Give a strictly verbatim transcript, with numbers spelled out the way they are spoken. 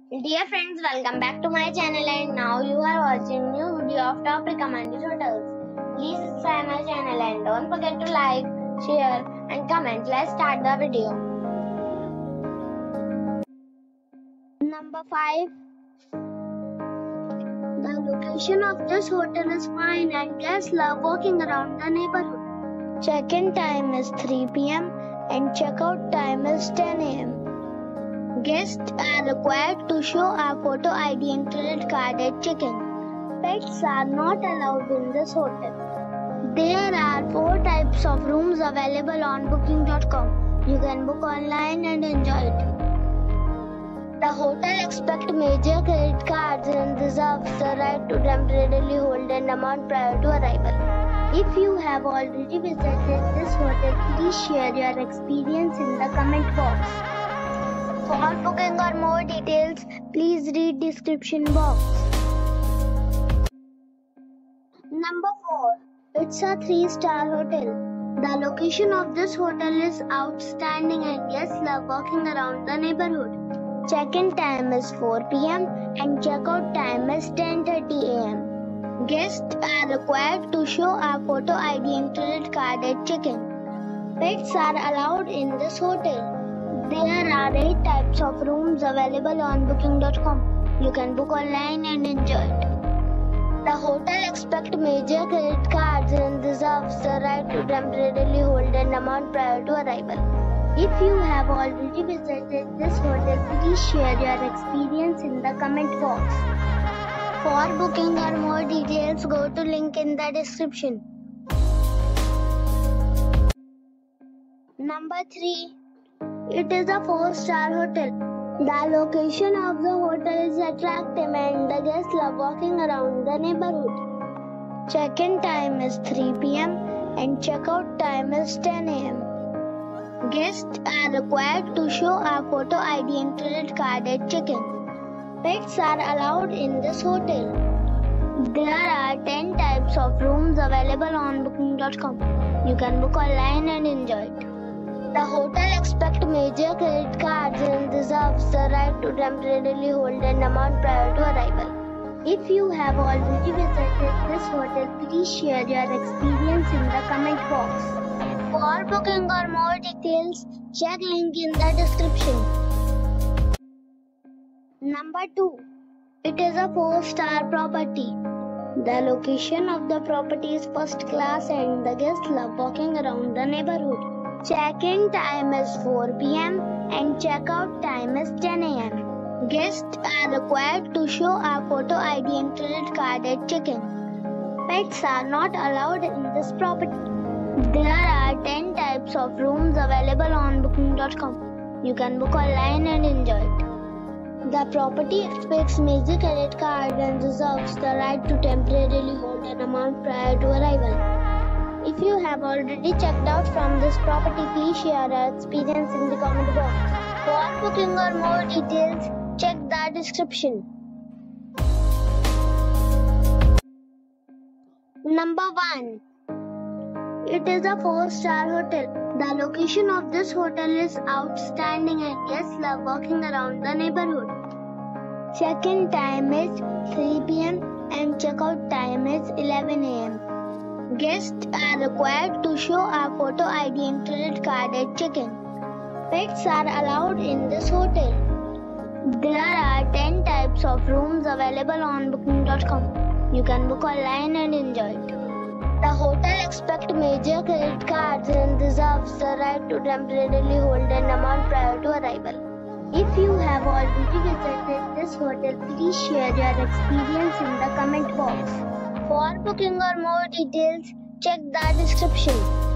Dear friends, welcome back to my channel, and now you are watching new video of top recommended hotels. Please subscribe my channel and don't forget to like, share and comment. Let's start the video. Number five. The location of this hotel is fine and guests love walking around the neighborhood. Check-in time is three p m and check-out time is ten a m Guests are required to show a photo I D and credit card at check-in. Pets are not allowed in this hotel. There are four types of rooms available on booking dot com. You can book online and enjoy it. The hotel accepts major credit cards and reserves the right to temporarily hold an amount prior to arrival. If you have already visited this hotel, please share your experience in the comment box. For booking or more details, please read description box. Number four. It's a three-star hotel. The location of this hotel is outstanding and guests love walking around the neighborhood. Check-in time is four p m and check-out time is ten thirty a m Guests are required to show a photo I D and credit card at check-in. Pets are allowed in this hotel. There are eight types of rooms available on booking dot com. You can book online and enjoy it. The hotel accepts major credit cards and reserves the right to temporarily hold an amount prior to arrival. If you have already visited this hotel, please share your experience in the comment box. For booking or more details, go to link in the description. Number three. It is a four-star hotel. The location of the hotel is attractive and the guests love walking around the neighborhood. Check-in time is three p m and check-out time is ten a m Guests are required to show a photo I D and credit card at check-in. Pets are allowed in this hotel. There are ten types of rooms available on booking dot com. You can book online and enjoy it. The hotel accepts major credit cards and reserves the right to temporarily hold an amount prior to arrival. If you have already visited this hotel, please share your experience in the comment box. For booking or more details, check link in the description. Number two. It is a four-star property. The location of the property is first class and the guests love walking around the neighborhood. Check-in time is four p m and check-out time is ten a m Guests are required to show a photo I D and credit card at check-in. Pets are not allowed in this property. There are ten types of rooms available on booking dot com. You can book online and enjoy it. The property expects major credit card and reserves the right to temporarily hold an amount prior to arrival. If you have already checked out from this property, please share your experience in the comment box. For booking or more details, check the description. Number one. It is a four-star hotel. The location of this hotel is outstanding and guests love walking around the neighborhood. Check-in time is three p m and check-out time is eleven a m Guests are required to show a photo I D and credit card at check-in. Pets are allowed in this hotel. There are ten types of rooms available on booking dot com. You can book online and enjoy it. The hotel accepts major credit cards and reserves the right to temporarily hold an amount prior to arrival. If you have already visited this hotel, please share your experience in the comment box. For booking or more details, check the description.